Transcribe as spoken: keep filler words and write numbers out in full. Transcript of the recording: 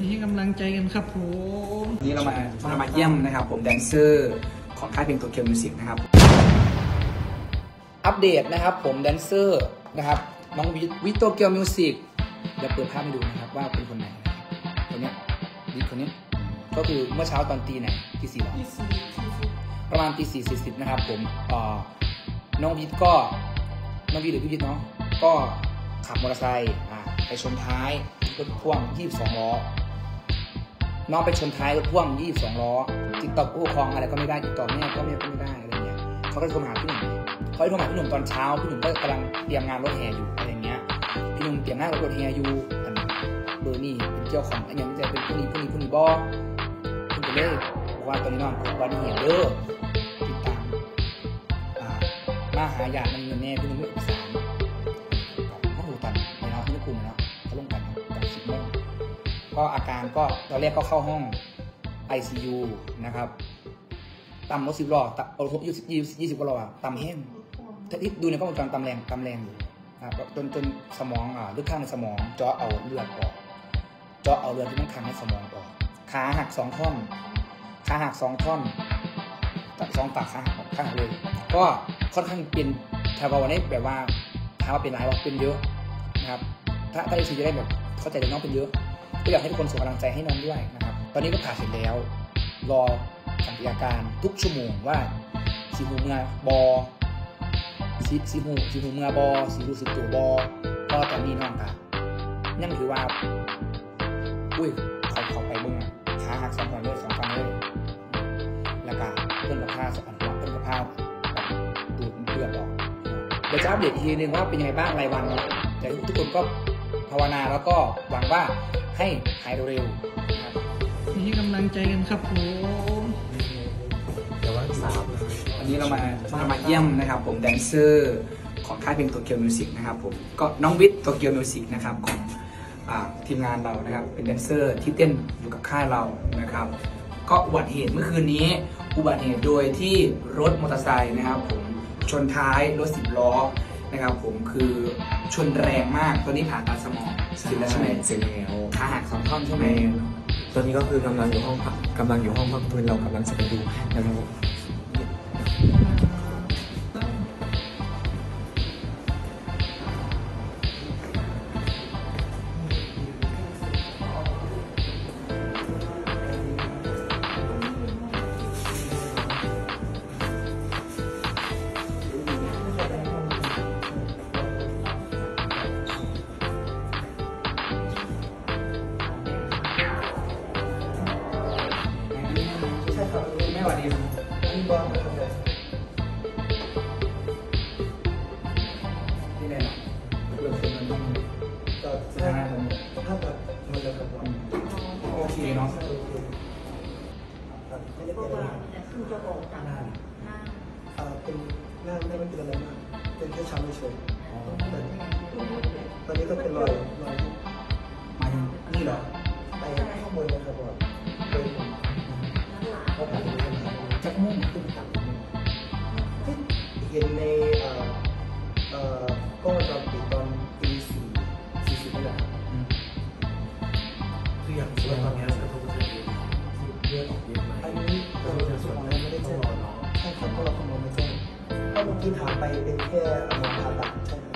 ให้กำลังใจกันครับผมนี่เรามาเรามาเยี่ยมนะครับผมแดนเซอร์ของค่ายเพลงโตเกียวมิวสิกนะครับอัปเดตนะครับผมแดนเซอร์นะครับน้องวิโตเกียวมิวสิกเดี๋ยวเปิดภาพให้ดูนะครับว่าเป็นคนไหนคนนี้วิคนนี้ก็คือเมื่อเช้าตอนตีไหนตีสี่หรอประมาณตีสี่สี่สิบนะครับผมน้องวิทก็น้องวิทหรือพี่วิทเนาะก็ขับมอเตอร์ไซค์ไปชนท้ายรถพ่วงยี่สิบสองล้อน้องไปชนท้ายรถพ่วงยี่สิบสองล้อติดต่อผู้ปกครองอะไรก็ไม่ได้ติดต่อแม่ก็แม่ก็ไม่ได้อะไรเงี้ยเขาก็โทรหาพี่หนุ่มเขาโทรหาพี่หนุ่มตอนเช้าพี่หนุ่มก็กำลังเตรียมงานรถแห่อยู่อะไรเงี้ยพี่หนุ่มเตรียมงานรถแห่อยู่เบอร์นี่เป็นเจ้าของอันนี้จะเป็นผู้นี้ผู้นี้ผู้นี้บอคุณจะเล่บอกว่าตอนนี้น้องเกิดวันเหี่ยวเด้อติดตามมาหาญาติมันเงินแน่พี่หนุ่มไม่ประสานกับผู้ตันในเนาะที่กลุ่มเนาะเขาลงกันจากสิบโมงก็อาการก็ตอนแรกก็เข้าห้อง ไอ ซี ยู นะครับต่ำรถสิบล้อต่ำเอายี่สิบยี่สิบกว่าล้อต่ำแห้งที่ดูในกล้องวงจรต่ำแรงต่ำแรงอยู่นะครับจนจนสมองอ่าลึกข้างในสมองเจาะเอาเลือดออกเจาะเอาเลือดที่มันขังในสมองออกขาหักสองท่อนขาหักสองท่อนสองปากขาหักขาหักเลยก็ค่อนข้างเป็นชาวบ้านนี้แบบว่าถามว่าเป็นไรว่าเป็นเยอะนะครับถ้าถ้าไอซีจะได้แบบเข้าใจเลยน้องเป็นเยอะก็อยากให้ทุกคนส่งกำลังใจให้น้องด้วยนะครับตอนนี้ก็ผ่าเสร็จแล้วรอสังเกตอาการทุกชั่วโมงว่าสีหูเมื่อบอสีสีหูสีหูเมื่อบอสีรู้สึกตัวบอก็ตอนนี้น้องค่ะยังถือว่าอุ้ยขอขอไปเมื่อขาหักสองฝั่งเลยสองฝั่งเลยแล้วก็เพิ่มกับผ้าสองฝั่งเพิ่มกับผ้าดูดเลือดออกเดี๋ยวจะอัปเดตอีกทีนึงว่าเป็นยังไงบ้างรายวันแต่ทุกคนก็ภาวนาแล้วก็หวังว่าให้หายเร็วๆนะครับให้กำลังใจกันครับผมแต่ว่าสามอันนี้เรามาเรามาเยี่ยมนะครับผมแดนเซอร์ของค่ายเพลงโตเกียวมิวสิกนะครับผมก็น้องวิทย์โตเกียวมิวสิกนะครับของทีมงานเรานะครับเป็นแดนเซอร์ที่เต้นอยู่กับค่ายเรานะครับก็อุบัติเหตุเมื่อคืนนี้อุบัติเหตุโดยที่รถมอเตอร์ไซค์นะครับผมชนท้ายรถสิบล้อนะครับผมคือชนแรงมากตอนนี้ผ่าตัดสมองเสร็จแล้วใช่ไหมเสร็จแล้วขาหักสองท่อนใช่ไหมตอนนี้ก็คือกำลังอยู่ห้องพักกำลังอยู่ห้องพักฟื้นเรากำลังจะไปดูแล้วเราไม่หวัดดีนี่บ้างไม่เข้าใจนี่แหละเรื่องคนมันต้องก็ถ้าถ้าแบบมันจะแบบโอเคเนาะไม่ได้เป็นอะไรขึ้นจะออกกันหน้าเอ่อเป็นหน้าไม่ได้เป็นอะไรมากเป็นแค่ช้ำเฉยตอนนี้ก็เป็นรอยรอยมาถึงนี่เหรอไปข้างบนนะครับว่าเป็นเขาผ่านไปเป็นจักมุ่งขึ้นต่ำเห็นในเอ่อเอ่อกล้องวงจรปิดตอนตีสี่สี่สิบนี่แหละคืออย่างที่ตอนนี้กระทบกระเทือนเลือดออกเยอะไหมอันนี้เราส่วนเราไม่ได้แจ้งใช่ครับเพราะเราข้อมูลไม่แจ้งถ้าเมื่อกี้ถามไปเป็นแค่หมอผ่าตัดใช่ครับ